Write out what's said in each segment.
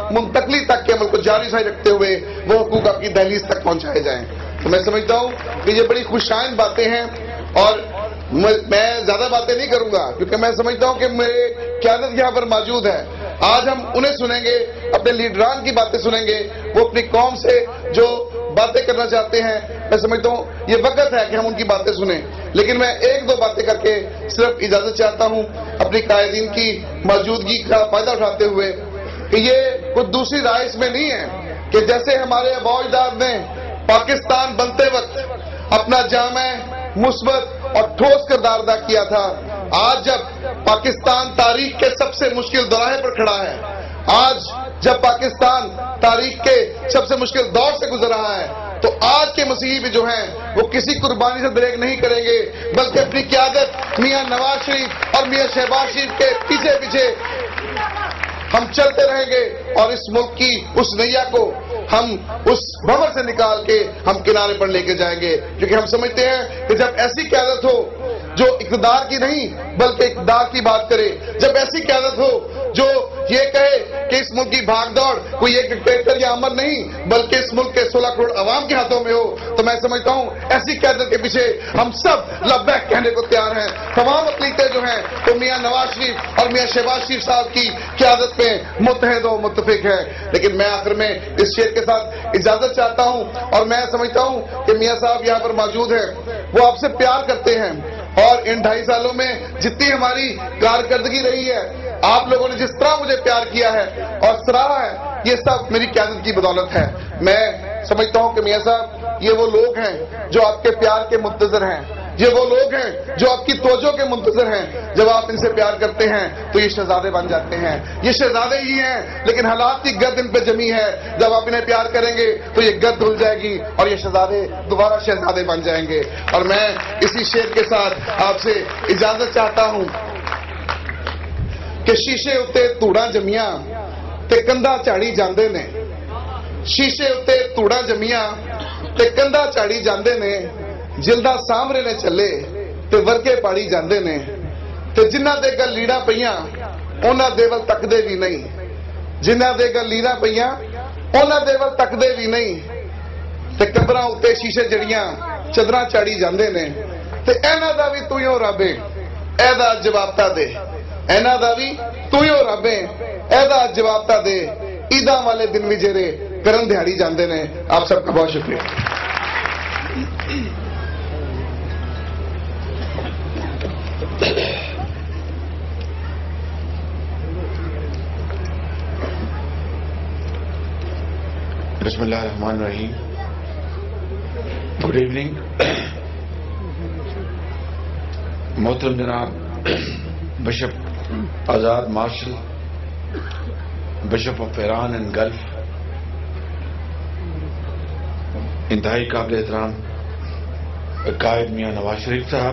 منتقلی تک کے عمل کو جاری ساری رکھتے ہوئے وہ حقوق آپ کی دہلیز تک پہنچائے جائیں. تو میں سمجھتا ہوں کہ یہ بڑی خوشائند باتیں ہیں اور میں زیادہ باتیں نہیں کروں گا کیونکہ میں سمجھتا ہوں کہ میرے قیادت یہاں پر موجود ہے. آج ہم انہیں سنیں گے, اپنے لیڈران کی باتیں سنیں گے, وہ اپنی قوم سے جو باتیں کرنا چاہتے ہیں. میں سمجھتا ہوں یہ وقت ہے کہ ہم ان کی باتیں سنیں, لیکن میں ایک دو باتیں کر کے صرف اجازت چاہتا ہوں اپنی قائدین کی موجودگی کا فائدہ اٹھاتے ہوئے کہ یہ کوئی دوسری رائے اس میں نہیں ہے کہ جیسے ہمارے آباء و اجداد نے پاکستان بنتے وقت اپنا جامع, مثبت اور ٹھوس کردار ادا کیا تھا, آج جب پاکستان تاریخ کے سب سے مشکل دوراہے پر کھڑا ہے, آج جب پاکستان تاریخ کے سب سے مشکل دور سے گزر رہا ہے, تو آج کے مسیحی بھی جو ہیں وہ کسی قربانی سے دریغ نہیں کریں گے بلکہ اپنی قیادت میاں نواز شریف اور میاں شہباز شریف کے پیچھے پیچھے ہم چلتے رہیں گے اور اس ملک کی اس نیا کو ہم اس بھنور سے نکال کے ہم کنارے پر لے کے جائیں گے. کیونکہ ہم سمجھتے ہیں کہ جب ایسی قیادت ہو جو اقتدار کی نہیں بلکہ اقتدار کی بات کرے, جب ایسی قیادت ہو جو یہ کہے کہ اس ملک کی بھاگ دوڑ کوئی ایک ڈکٹیٹر یا امر نہیں بلکہ اس ملک کے 16 کروڑ عوام کے ہاتھوں میں ہو, تو میں سمجھتا ہوں ایسی قیادت کے پیچھے ہم سب لبیک کہنے کو تیار ہیں. تمام اقلیتیں جو ہیں تو میاں نواز شریف اور میاں شہباز شریف صاحب کی قیادت میں متحد و متفق ہے. لیکن میں آخر میں اس شعر کے ساتھ اجازت چاہتا ہوں اور میں سمجھتا ہوں کہ میاں صاحب یہاں پر موجود ہیں, وہ آپ سے پیار کرتے ہیں اور ان 2.5 سالوں میں جتنی ہماری کارکردگی رہی ہے, آپ لوگوں نے جس طرح مجھے پیار کیا ہے اور سراہا ہے, یہ سب میری قیادت کی بدولت ہے. میں سمجھتا ہوں کہ میاں صاحب یہ وہ لوگ ہیں جو آپ کے پیار کے منتظر ہیں, یہ وہ لوگ ہیں جو آپ کی توجہ کے منتظر ہیں. جب آپ ان سے پیار کرتے ہیں تو یہ شہزادے بن جاتے ہیں, یہ شہزادے ہی ہیں لیکن حالات کی گرد ان پہ جمی ہے. جب آپ انہیں پیار کریں گے تو یہ گرد دھل جائے گی اور یہ شہزادے دوبارہ شہزادے بن جائیں گے. اور میں اسی شعر کے ساتھ آپ سے اجازت چاہتا ہوں کہ شیشے اتے توڑا جمیاں تے کندھا چاڑی جاندے نے, شیشے اتے توڑا جمیاں تے کندھا چاڑی جاندے نے, جلدہ سامرے نے چلے تے ورکے پاڑی جاندے نے, تے جنہ دے گل لیڑا پئیاں انہاں دے ول تکدے بھی نہیں, جنہ دے گل لیڑا پئیاں انہاں دے ول تکدے بھی نہیں, تے قبراں اتے شیشے جڑیاں چدراں چاڑی جاندے نے, تے انہاں دا وی تو ہی رب اے دا جواب تا دے, انہاں دا وی تو ہی رب اے دا جواب تا دے, عیداں والے دن وی جڑے کرن دیہاڑی جاندے نے. آپ سب کا بہت شکریہ. بسم اللہ الرحمن الرحیم. Good evening. محترم جناب bishop Azad Marshall, bishop of Iran and Gulf, انتہائی قابل احترام قائد میاں نواز شریف صاحب,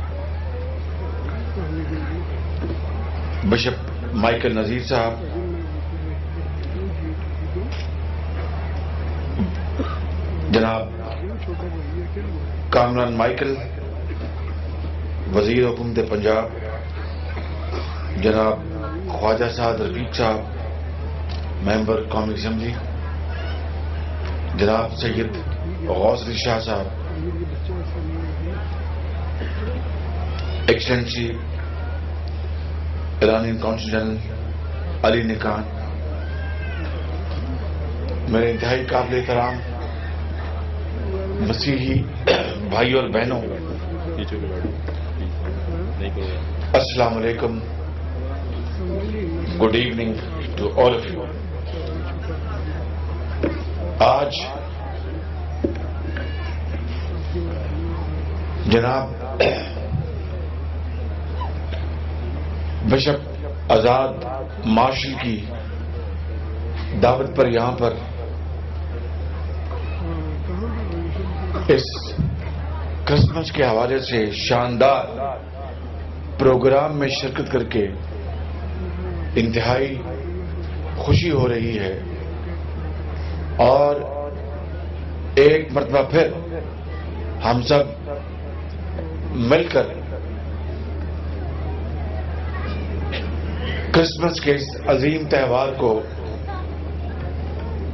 بشپ مائیکل نذیر صاحب, جناب کامران مائیکل وزیر حکومت پنجاب, جناب خواجہ سعد رفیق صاحب ممبر قومی اسمبلی, جناب سید غوث علی شاہ صاحب, excellency Iranian consul general Ali Nikan, میرے انتہائی قابل احترام مسیحی بھائیوں اور بہنوں, السلام علیکم. Good evening to all of you. آج جناب بشپ آزاد مارشل کی دعوت پر یہاں پر اس کرسمس کے حوالے سے شاندار پروگرام میں شرکت کر کے انتہائی خوشی ہو رہی ہے, اور ایک مرتبہ پھر ہم سب مل کر کرسمس کے اس عظیم تہوار کو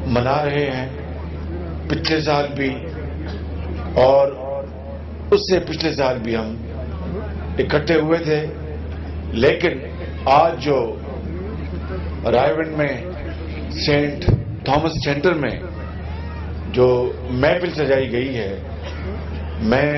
منا رہے ہیں، پچھلے سال بھی اور اس سے پچھلے سال بھی ہم اکٹھے ہوئے تھے، لیکن آج جو رائے گنج میں سینٹ تھامس سینٹر میں جو محفل سجائی گئی ہے، میں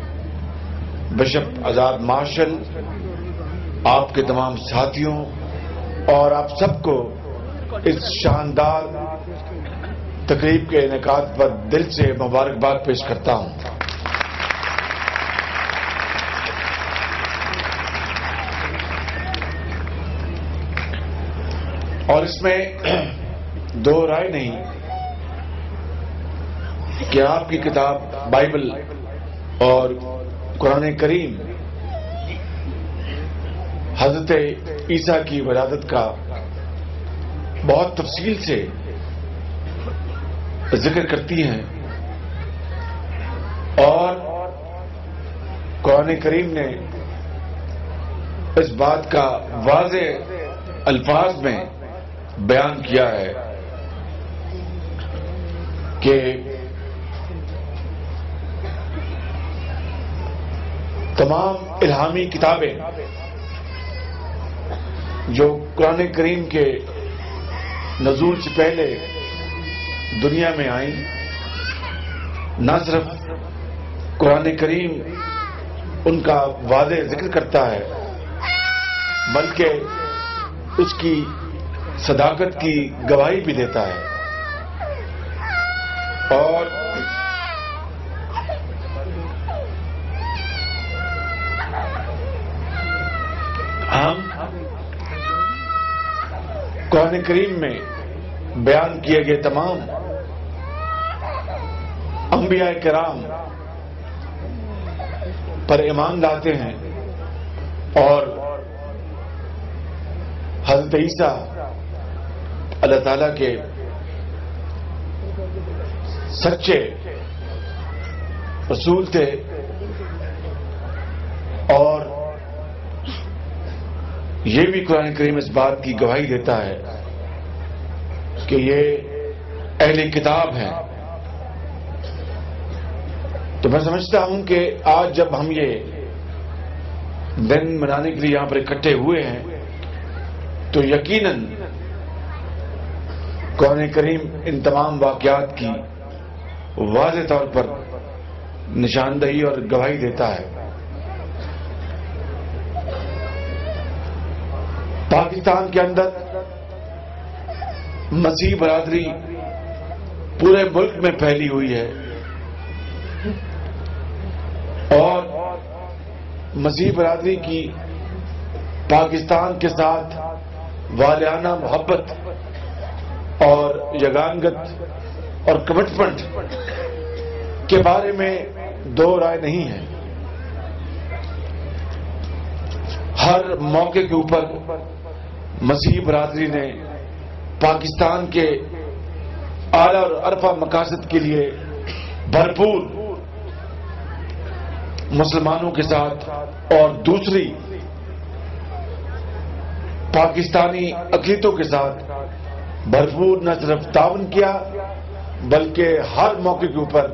بشپ آزاد مارشل، آپ کے تمام ساتھیوں اور آپ سب کو اس شاندار تقریب کے انعقاد پر دل سے مبارکباد پیش کرتا ہوں۔ اور اس میں دو رائے نہیں کہ آپ کی کتاب بائبل اور قرآن کریم حضرت عیسیٰ کی ولادت کا بہت تفصیل سے ذکر کرتی ہیں، اور قرآن کریم نے اس بات کا واضح الفاظ میں بیان کیا ہے کہ تمام الہامی کتابیں جو قرآن کریم کے نزول سے پہلے دنیا میں آئیں، نہ صرف قرآن کریم ان کا واضح ذکر کرتا ہے بلکہ اس کی صداقت کی گواہی بھی دیتا ہے۔ اور ہم قرآن کریم میں بیان کیے گئے تمام انبیاء کرام پر ایمان لاتے ہیں، اور حضرت عیسیٰ اللہ تعالیٰ کے سچے رسول تھے، اور یہ بھی قرآن کریم اس بات کی گواہی دیتا ہے کہ یہ اہل کتاب ہیں۔ تو میں سمجھتا ہوں کہ آج جب ہم یہ دن منانے کے لیے یہاں پر اکٹھے ہوئے ہیں تو یقیناً قرآن کریم ان تمام واقعات کی واضح طور پر نشاندہی اور گواہی دیتا ہے۔ پاکستان کے اندر مسیح برادری پورے ملک میں پھیلی ہوئی ہے، اور مسیح برادری کی پاکستان کے ساتھ والہانہ محبت اور یگانگت اور کمٹمنٹ کے بارے میں دو رائے نہیں ہے۔ ہر موقع کے اوپر مسیح برادری نے پاکستان کے اعلیٰ اور ارفع مقاصد کے لیے بھرپور مسلمانوں کے ساتھ اور دوسری پاکستانی اقلیتوں کے ساتھ بھرپور نہ صرف تعاون کیا بلکہ ہر موقع کے اوپر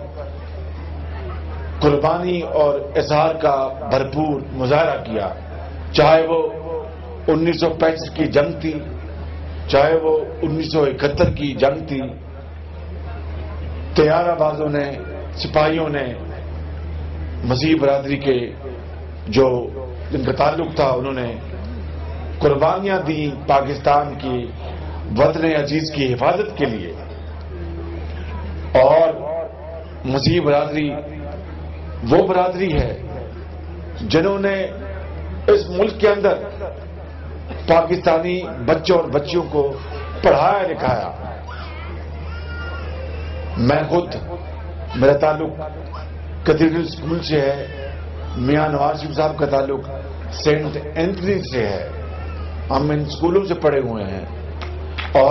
قربانی اور اظہار کا بھرپور مظاہرہ کیا، چاہے وہ 1965 کی جنگ تھی، چاہے وہ 1971 کی جنگ تھی۔ طیارہ بازوں نے، سپاہیوں نے مسیح برادری کے جو جن کا تعلق تھا انہوں نے قربانیاں دی پاکستان کی وطن عزیز کی حفاظت کے لیے، اور مسیح برادری وہ برادری ہے جنہوں نے اس ملک کے اندر پاکستانی بچوں اور بچیوں کو پڑھایا لکھایا۔ میں خود، میرا تعلق کیتھیڈرل اسکول سے ہے، میاں نواز شریف صاحب کا تعلق سینٹ اینتھنی سے ہے، ہم ان اسکولوں سے پڑھے ہوئے ہیں، اور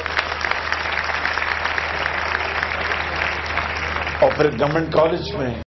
پھر گورنمنٹ کالج میں